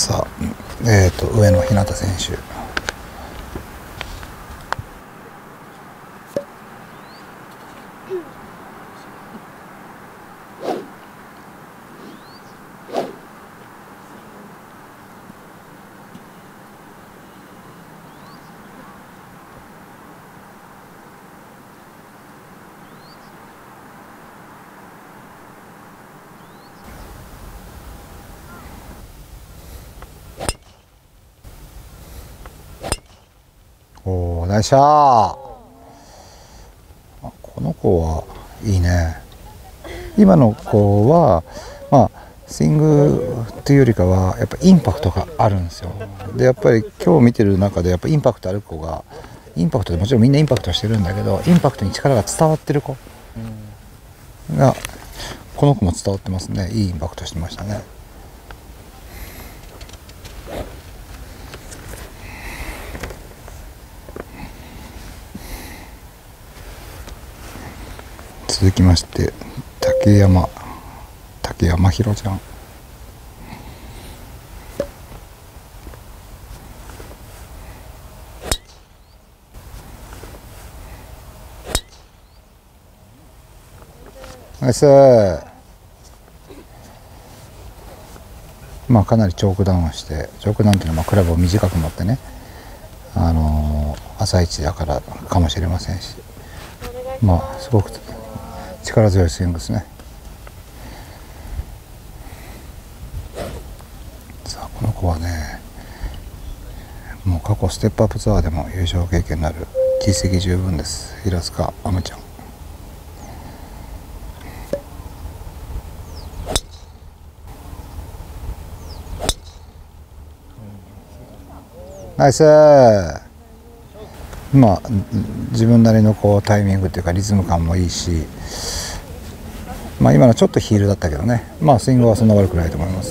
さあ、上野ひなた選手。おー、ナイスシャー。この子はいいね。今の子はまあスイングっていうよりかはやっぱインパクトがあるんですよ。でやっぱり今日見てる中でやっぱインパクトある子が、インパクトでもちろんみんなインパクトしてるんだけど、インパクトに力が伝わってる子が、この子も伝わってますね。いいインパクトしてましたね。続きまして竹山ひろちゃん。ナイス。まあかなりチョークダウンして、チョークダウンっていうのはクラブを短く持ってね、朝一だからかもしれませんし、まあすごく力強いスイングですね。さあこの子はね、もう過去ステップアップツアーでも優勝経験のある実績十分です。平塚あむちゃん。ナイス。まあ自分なりのこうタイミングというかリズム感もいいし、まあ今のちょっとヒールだったけどね、まあスイングはそんな悪くないと思います。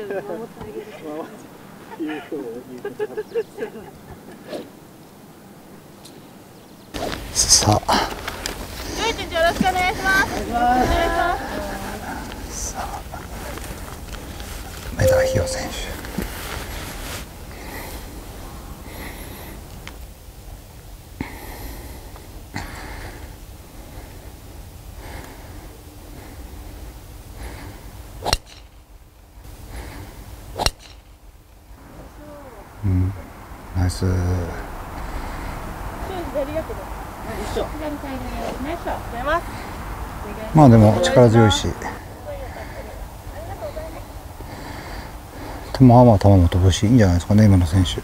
さあ、 よろしくお願いします。 さあ梅田ひよ選手。ナイス。まあでも力強いし、球も飛ぶしいいんじゃないですかね今の選手。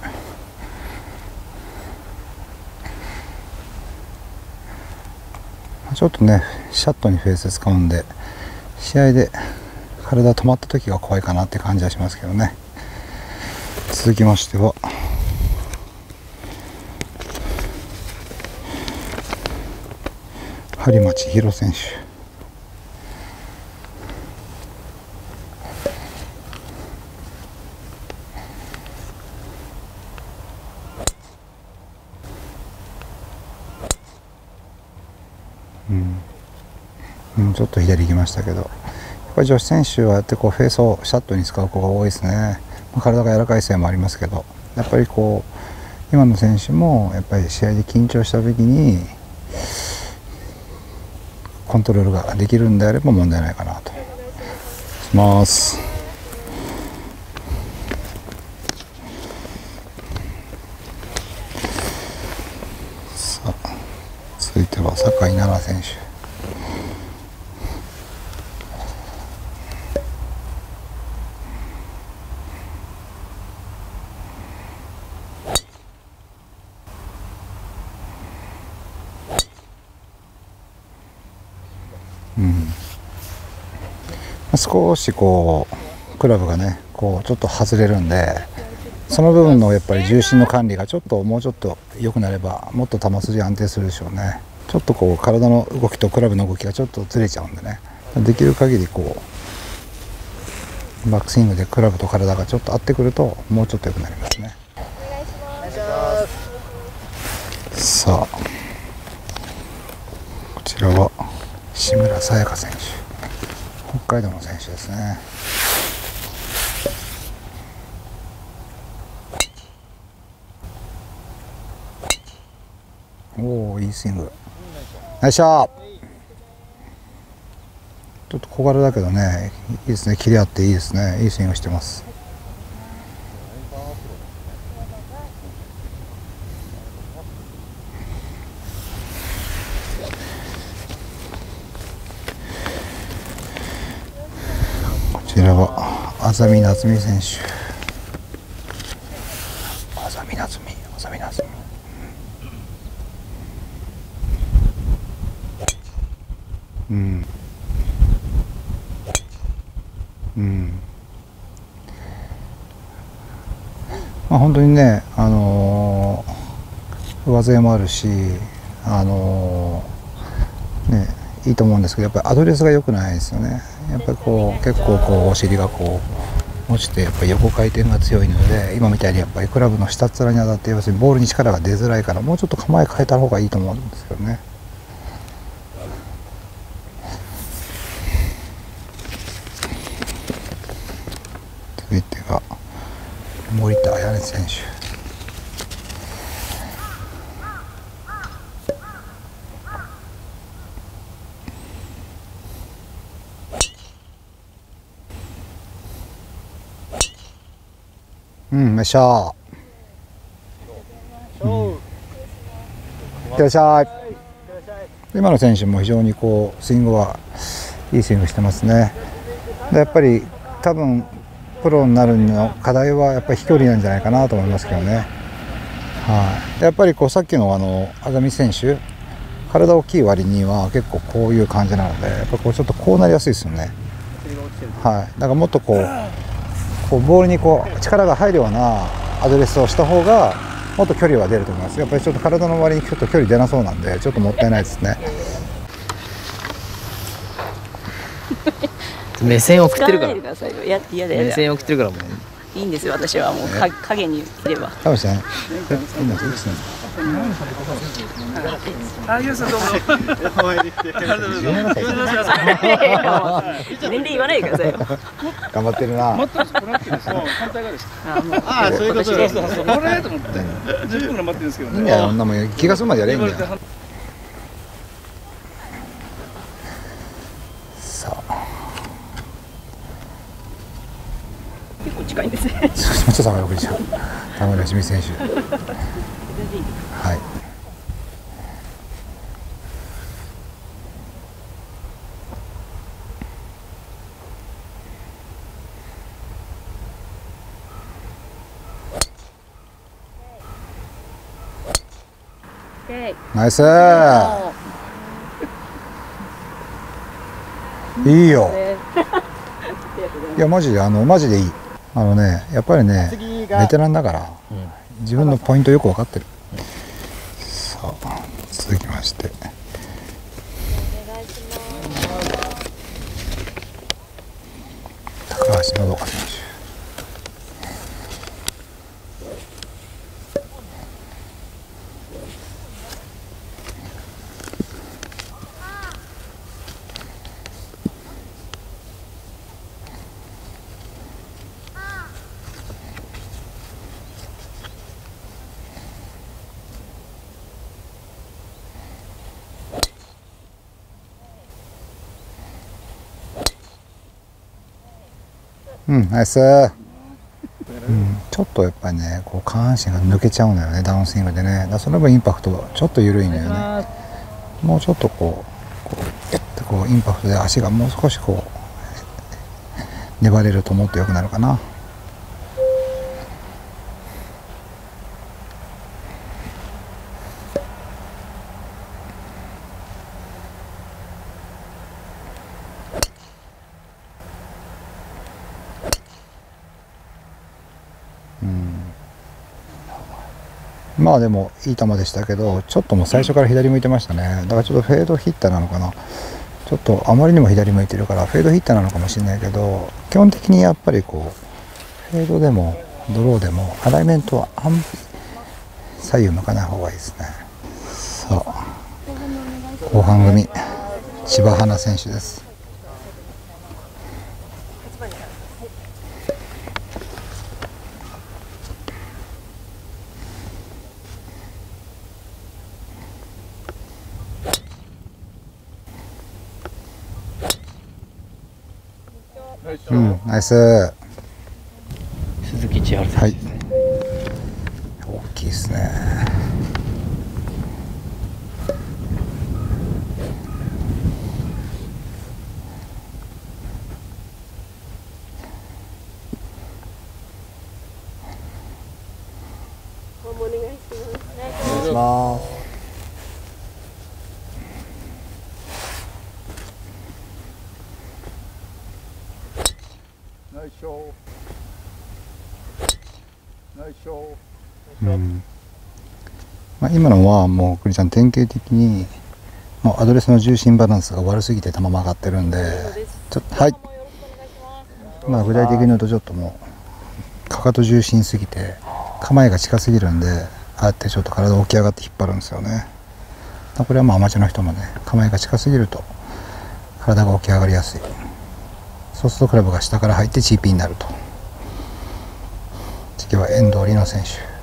ちょっとねシャットにフェース使うんで、試合で体止まった時が怖いかなって感じはしますけどね。続きましては播磨千尋選手。ちょっと左行きましたけど、やっぱり女子選手はやってこうフェースをシャットに使う子が多いですね。体が柔らかいせいもありますけど、やっぱりこう今の選手もやっぱり試合で緊張した時にコントロールができるんであれば問題ないかなとします。さあ続いては酒井奈々選手。少しこうクラブがねこうちょっと外れるんで、その部分のやっぱり重心の管理がもうちょっと良くなればもっと球筋安定するでしょうね。ちょっとこう体の動きとクラブの動きがちょっとずれちゃうんでね、できる限りこうバックスイングでクラブと体がちょっと合ってくるともうちょっと良くなりますね。さあこちらは志村さやか選手、北海道の選手ですね。 おお、いいスイング。ナイスショット。ちょっと小柄だけどね、いいですね。切り合っていいですね。いいスイングしてます。こちらは安佐美夏美選手。安佐美夏美。うん。うん。まあ本当にね、上背もあるし、ね、いいと思うんですけど、やっぱりアドレスが良くないですよね。やっぱりこう結構こうお尻がこう落ちて、やっぱり横回転が強いので、今みたいにやっぱりクラブの下っ面に当たって、要するにボールに力が出づらいから、もうちょっと構え変えた方がいいと思うんですけどね。続いてが森田彩音選手。うん、よっしゃー。いってらっしゃい。今の選手も非常にこうスイングはいいスイングしてますね。でやっぱり多分プロになるの課題はやっぱり飛距離なんじゃないかなと思いますけどね。はい。やっぱりこうさっきの安住選手、体大きい割には結構こういう感じなので、やっぱこうちょっとこうなりやすいですよね。はい。だからもっとこうボールにこう力が入るようなアドレスをした方がもっと距離は出ると思います。やっぱりちょっと体の割にちょっと距離出なそうなんで、ちょっともったいないですね。 目線送ってるから。 目線送ってるからもう。 いいんですよ。私はもう影にいれば。 多分ですね。 年齢言わないでくださいよ。 頑張ってるな。 ああ、そういうことです。もらえると思って10分頑張ってるんですけどね。 いいんだよ、そんなもん気が済むまでやれんだよ。さあ。 結構近いんですね。 ちょっと下がるじゃん。田村清水選手。はい。ナイスー。いいよ。いやマジでマジでいい。やっぱりねベテランだから、自分のポイントよく分かってる。さあ続きまして。高橋のどか選手。うん、ナイスー。ちょっとやっぱりねこう下半身が抜けちゃうのよね、ダウンスイングでね。だその分インパクトがちょっと緩いのよね。もうちょっとこうってこうインパクトで足がもう少しこう粘れるともっと良くなるかな。まあでもいい球でしたけど、ちょっともう最初から左向いてましたね。だからちょっとフェードヒッターなのかな。ちょっとあまりにも左向いてるからフェードヒッターなのかもしれないけど、基本的にやっぱりこうフェードでもドローでもアライメントは左右向かない方がいいですね。さあ後半組千葉花選手です。 うん、ナイス。 鈴木千春選手。 はい。大きいですね。 お願いします。 お願いします。 ナイスショー。ナイスショー。 うん。まあ、今のはもう栗ちゃん典型的にもうアドレスの重心バランスが悪すぎて球曲がってるんで、はい。まあ具体的に言うとちょっともうかかと重心すぎて構えが近すぎるんで、ああやってちょっと体起き上がって引っ張るんですよね。これはまあアマチュアの人もね、構えが近すぎると体が起き上がりやすい。そうするとクラブが下から入って GP になると。次は遠藤里乃選手。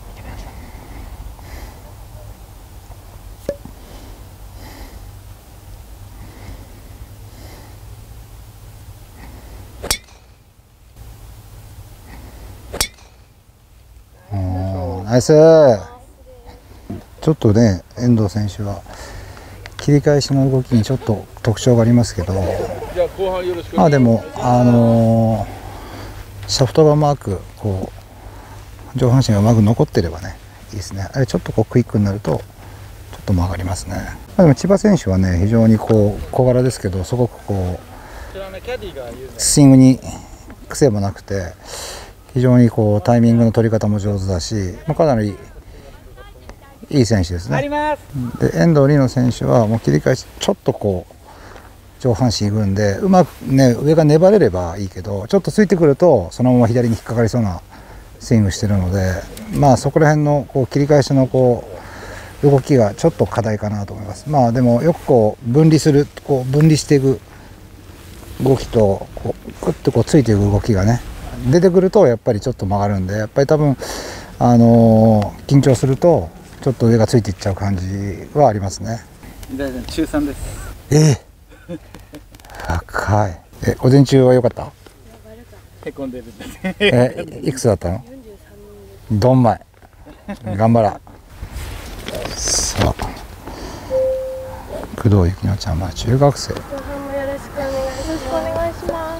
ナイス。ちょっとね、遠藤選手は切り返しの動きにちょっと特徴がありますけど、まあでもシャフトがうまくこう上半身がうまく残ってればね、いいですね。あれちょっとこうクイックになるとちょっと曲がりますね。まあ、でも千葉選手はね、非常にこう小柄ですけど、すごくこうスイングに癖もなくて、非常にこうタイミングの取り方も上手だし、まあ、かなりいい選手ですね。で遠藤里乃選手はもう切り返しちょっとこう上半身いくんで、うまくね上が粘れればいいけど、ちょっとついてくるとそのまま左に引っかかりそうなスイングしてるので、まあそこら辺のこう切り返しのこう動きがちょっと課題かなと思います。まあでもよくこう分離していく動きとこうクッとこうついていく動きがね出てくるとやっぱりちょっと曲がるんで、やっぱり多分緊張するとちょっと上がついていっちゃう感じはありますね。 中3です。 若い。午前中は良かった？ へこんでるんです。 いくつだったの？どんまい。頑張ら。さあ、工藤ゆきのちゃんは中学生。 よろしくお願いします。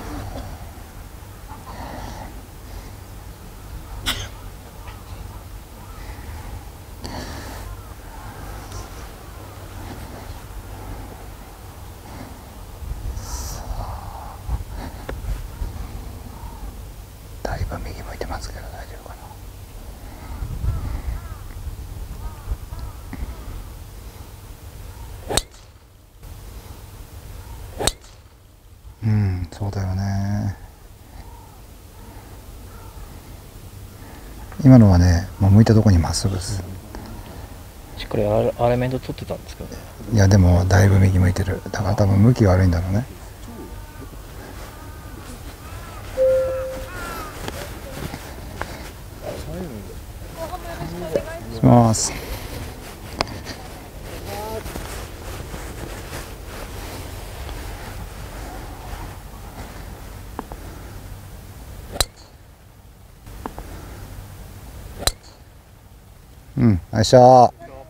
だいぶ右向いてますけど大丈夫かな。うん、そうだよね。今のはね、もう向いたところにまっすぐです。 しっかりアラメント取ってたんですけどね。 いやでもだいぶ右向いてる。だから多分向きが悪いんだろうね。します。うん、よいしょ。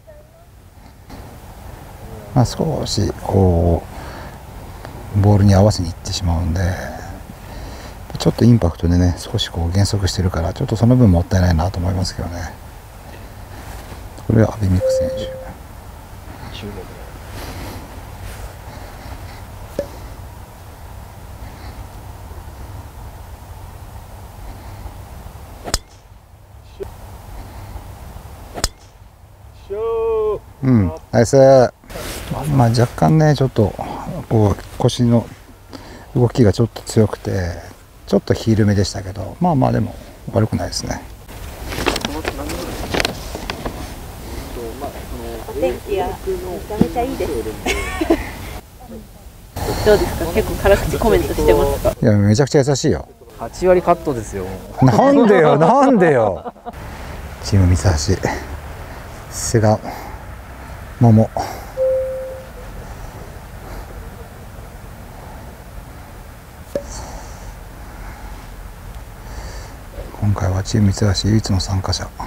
まあ少しこうボールに合わせにいってしまうんで、ちょっとインパクトでね少しこう減速してるから、ちょっとその分もったいないなと思いますけどね。これは阿部未来選手。 中国のうん、ナイス。まあ若干ねちょっとこう腰の動きがちょっと強くてちょっとヒール目でしたけど、まあまあでも悪くないですね。 お天気がめちゃめちゃいいです。どうですか？結構辛口コメントしてますか？ いやめちゃくちゃ優しいよ。 8割カットですよ。 なんでよなんでよ。チーム三橋瀬賀桃。 チーム三橋唯一の参加者。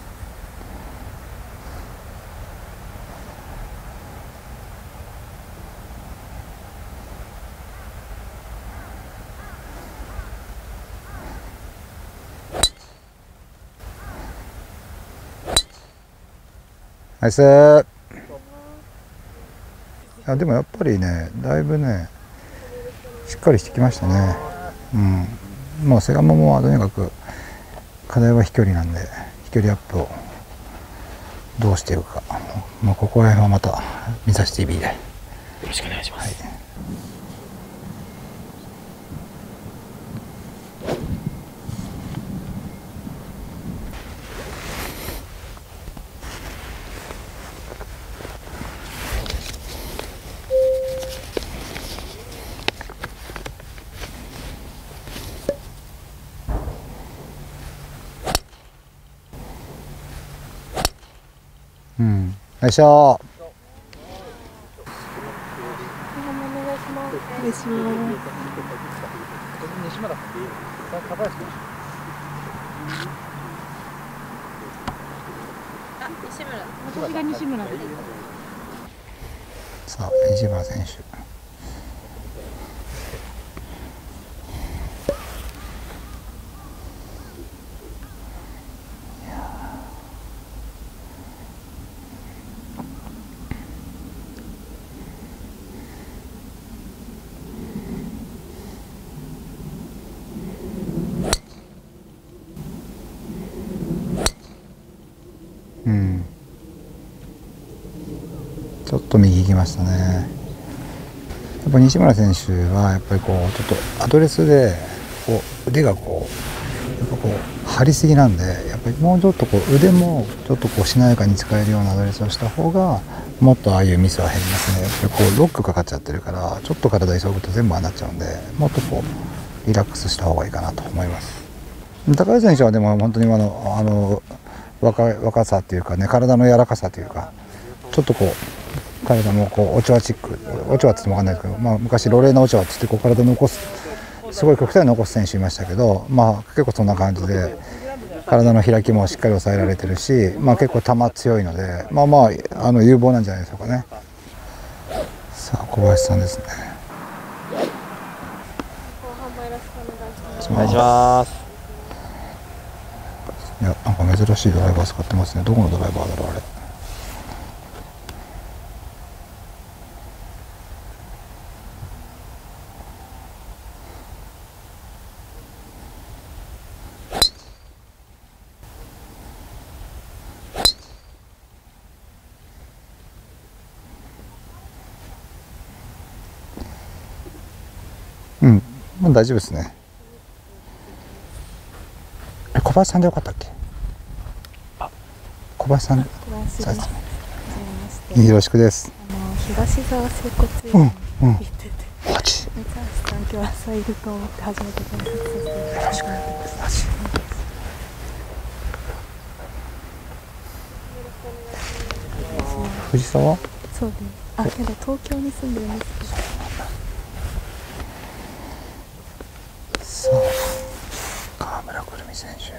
ナイスー。でもやっぱりね、だいぶねしっかりしてきましたね。もうセガモもとにかく課題は飛距離なんで、飛距離アップをどうしていくか、ここら辺はまた三橋 TV でよろしくお願いします。 よいしょ。さあ西村選手。ちょっと右行きましたね。やっぱ西村選手はやっぱりこうちょっとアドレスでこう腕がこうやっぱこう張りすぎなんで、やっぱりもうちょっとこう腕もちょっとこうしなやかに使えるようなアドレスをした方がもっとああいうミスは減りますね。やっぱりこうロックかかっちゃってるからちょっと体急ぐと全部ああなっちゃうんで、もっとこうリラックスした方がいいかなと思います。高橋選手はでも本当に若さっていうかね、体の柔らかさというか、ちょっとこう体もこうオチョアチック、オチョアって言っても分かんないですけど、昔ロレーナオチョアって言ってこう体残す、すごい極端に残す選手いましたけど、結構そんな感じで体の開きもしっかり抑えられてるし、結構球強いので有望なんじゃないでしょうかね。さあ小林さんですね。 お願いします。 いや、なんか珍しいドライバー使ってますね。どこのドライバーだろうあれ。大丈夫ですね。小林さんでよかったっけ？小林さん。よろしくです。 東沢整骨院行ってて、 マジ？ 三橋さん今日朝いると思って初めてコンタクトさせていただきました。 マジ？藤沢？ そうです。けど東京に住んでるんですけど。 さあ川村くるみ選手。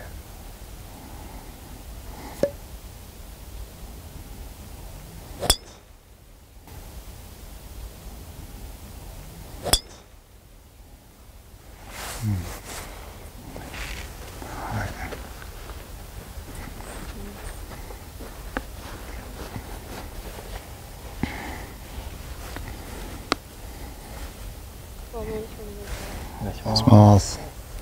お願いしお願いします。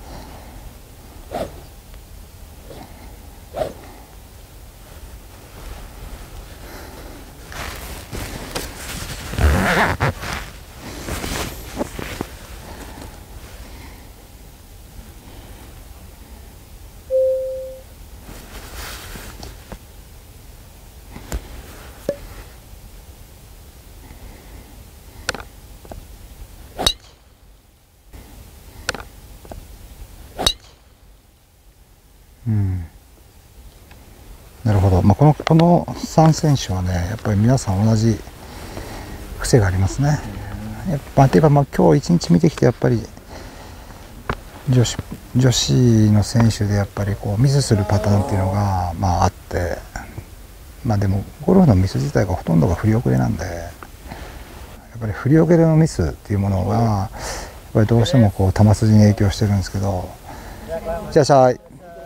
なるほど。この3選手はね、やっぱり皆さん同じ癖がありますね。やっぱていうか今日一日見てきてやっぱり女子女子の選手でやっぱりこうミスするパターンっていうのがまああって、まあでもゴルフのミス自体がほとんどが振り遅れなんで、やっぱり振り遅れのミスっていうものがやっぱりどうしてもこう球筋に影響してるんですけど、じゃあさ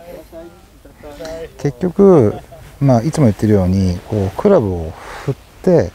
結局まあいつも言ってるようにこうクラブを振って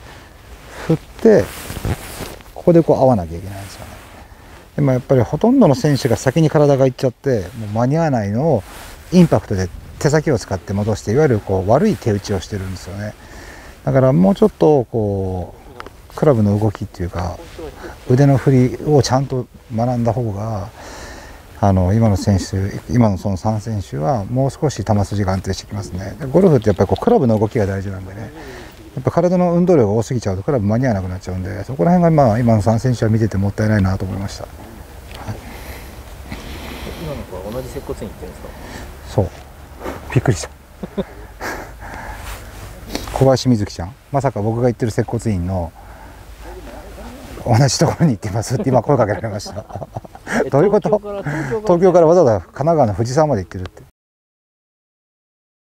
ここでこう合わなきゃいけないんですよね。でもやっぱりほとんどの選手が先に体がいっちゃってもう間に合わないのをインパクトで手先を使って戻して、いわゆるこう悪い手打ちをしてるんですよね。だからもうちょっとこうクラブの動きっていうか腕の振りをちゃんと学んだ方が今の選手、今のその3選手はもう少し球筋が安定してきますね。ゴルフってやっぱりこうクラブの動きが大事なんでね、やっぱ体の運動量が多すぎちゃうとクラブ間に合わなくなっちゃうんで、そこら辺がまあ今の3選手は見ててもったいないなと思いました。 今の子は同じ接骨院行ってるんですか？ そう、びっくりした小林瑞希ちゃん、まさか僕が行ってる接骨院の同じところに行ってますって今声かけられましたどういうこと？東京からわざわざ神奈川の藤沢まで行ってるって。